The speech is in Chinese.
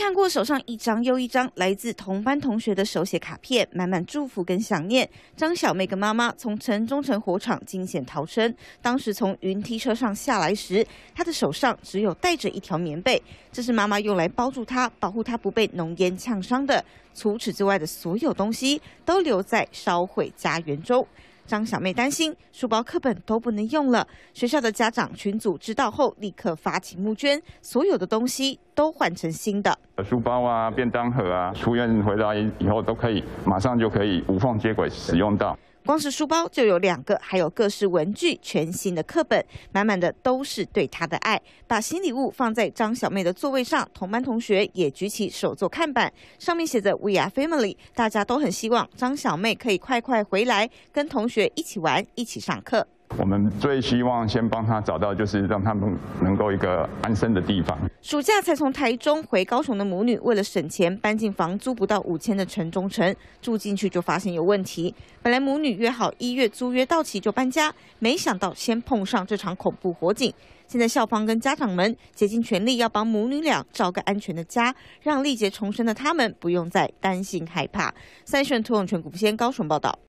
看过手上一张又一张来自同班同学的手写卡片，满满祝福跟想念。张小妹跟妈妈从城中城火场惊险逃生，当时从云梯车上下来时，她的手上只有带着一条棉被，这是妈妈用来包住她，保护她不被浓烟呛伤的。除此之外的所有东西都留在烧毁家园中。张小妹担心书包、课本都不能用了，学校的家长群组知道后，立刻发起募捐，所有的东西都换成新的。 书包啊、便当盒啊，出院回来以后都可以马上就可以无缝接轨使用到。 光是书包就有2个，还有各式文具、全新的课本，满满的都是对她的爱。把新礼物放在张小妹的座位上，同班同学也举起手做看板，上面写着 "We are family"， 大家都很希望张小妹可以快快回来，跟同学一起玩，一起上课。 我们最希望先帮他找到，就是让他们能够一个安身的地方。 暑假才从台中回高雄的母女，为了省钱，搬进房租不到5000的城中城，住进去就发现有问题。本来母女约好1月租约到期就搬家，没想到先碰上这场恐怖火警。现在校方跟家长们竭尽全力要帮母女俩找个安全的家，让历劫重生的他们不用再担心害怕。三选涂永全、古不先高雄报道。